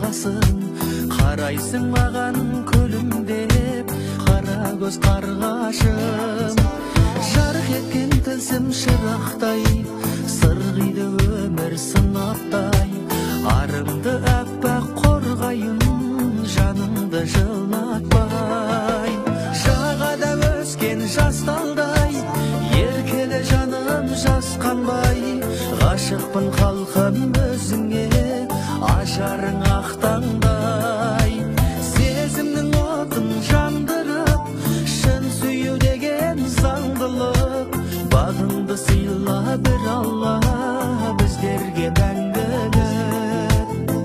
басасың, қарайсың маған күлімдеп, қара көз қарғашым. Жарық еткен тілсім шырақтай, сырғиды өмір сынаптай, арымды әппақ қорғайын, жанымды жылатпай. Жағада өскен жас талдай, еркелі жаным жасқанбай, ғашықпын халқым өзіңе, ажарың ақтаңдай. Сезімнің отын жандырып, шын сүю деген заңдылық, бағыңды сыйла бір Алла біздерге мәңгілік.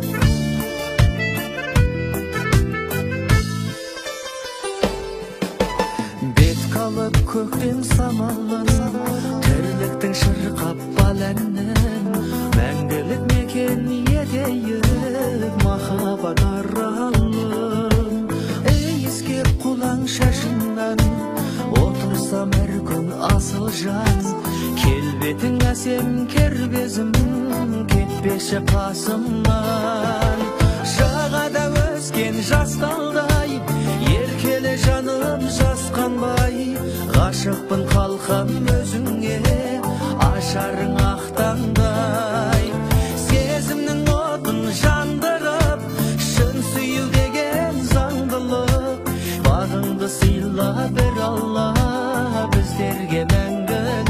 Бет қалып көктем самалын, тірліктің шырқап бал әнін, мәңгілік мекен етейік махаббат аралым. Иіскеп құлаң шашыңнан, отырсам әр күн асыл жан, келбетің әсем кербезім, кетпеші қасымнан. Жағада өскен жас талдай, еркелі жаным жасқанбай, ғашықпын қалқам өзіңе, ажарың ақтаңдай. Сезімнің отын жандырып, шын сүю деген заңдылық, бағыңды сыйла бір Алла біздерге мәңгілік.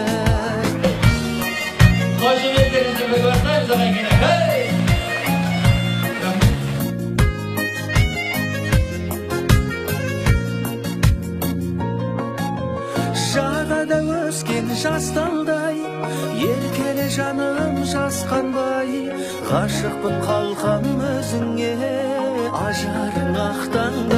Қошеметтеріңізді біліп бастаймыз ағайын. Жағада өскен жас талдай, еркелі жаным жасқанбай, ғашықпын қалқам өзіңе, ажарың ақтаңдай.